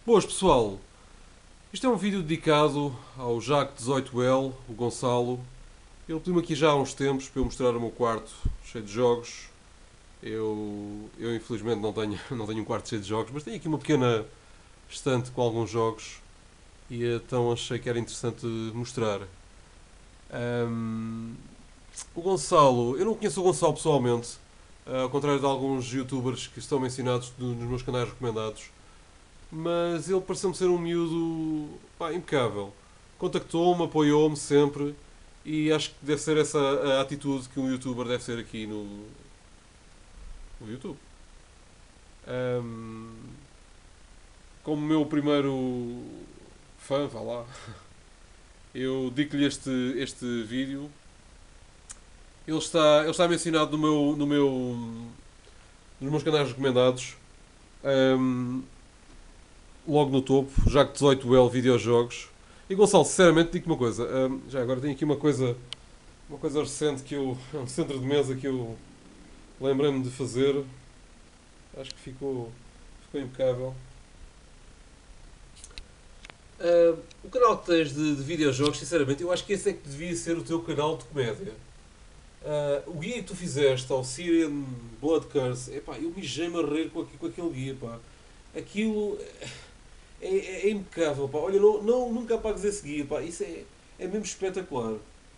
Boas pessoal, isto é um vídeo dedicado ao Jack 18L, o Gonçalo. Ele pediu-me aqui já há uns tempos para eu mostrar o meu quarto cheio de jogos. Eu infelizmente não tenho, não tenho um quarto cheio de jogos, mas tenho aqui uma pequena estante com alguns jogos e então achei que era interessante mostrar. Ahm, o Gonçalo, eu não conheço o Gonçalo pessoalmente, ao contrário de alguns youtubers que estão mencionados nos meus canais recomendados. Mas ele pareceu-me ser um miúdo impecável. Contactou-me, apoiou-me sempre e acho que deve ser essa a atitude que um youtuber deve ser aqui no YouTube. Ahm, como meu primeiro fã, vá lá, eu digo-lhe este vídeo. Ele está mencionado nos meus canais recomendados. Ahm, logo no topo, já que 18L videojogos. E Gonçalo, sinceramente, digo-te uma coisa. Já agora tenho aqui uma coisa recente que eu. Um centro de mesa que eu lembrei-me de fazer. Acho que ficou impecável. O canal que tens de videojogos, sinceramente, eu acho que esse é que devia ser o teu canal de comédia. O guia que tu fizeste ao Syrian Blood Curse, epá, eu mijei-me a rir com aquele guia, pá. Aquilo é impecável, pá. Olha, nunca apagues esse guia, pá. Isso é mesmo espetacular.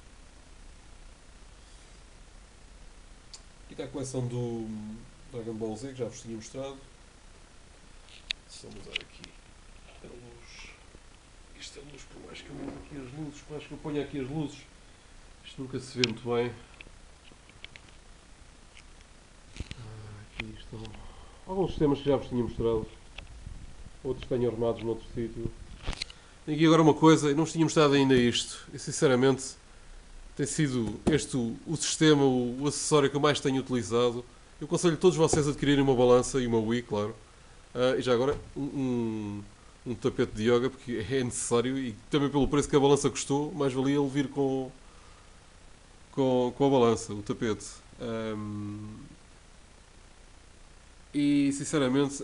Aqui está a coleção do Dragon Ball Z, que já vos tinha mostrado. Vamos usar aqui a luz. Isto é luz, por mais que eu mude aqui as luzes, por mais que eu ponha aqui as luzes, isto nunca se vê muito bem. Aqui estão alguns sistemas que já vos tinha mostrado, outros tenho arrumados noutro sítio. Tenho aqui agora uma coisa, não vos tinha mostrado ainda isto, e sinceramente tem sido este o sistema, o acessório que eu mais tenho utilizado. Eu aconselho todos vocês a adquirirem uma balança e uma Wii, claro. E já agora um tapete de yoga, porque é necessário e também pelo preço que a balança custou, mais valia ele vir com a balança, o tapete. E sinceramente,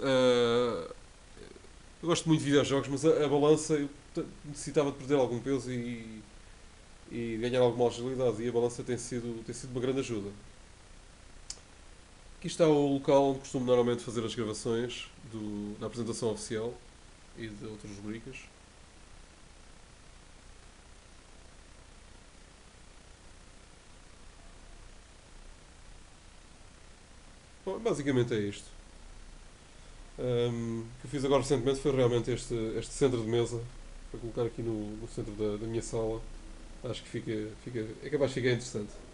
eu gosto muito de videojogos, mas a balança eu necessitava de perder algum peso e ganhar alguma agilidade, e a balança tem sido uma grande ajuda. Aqui está o local onde costumo normalmente fazer as gravações da apresentação oficial e de outras rubricas. Bom, basicamente é isto. O que eu fiz agora recentemente foi realmente este centro de mesa para colocar aqui no centro da minha sala. Acho que é capaz de ficar interessante.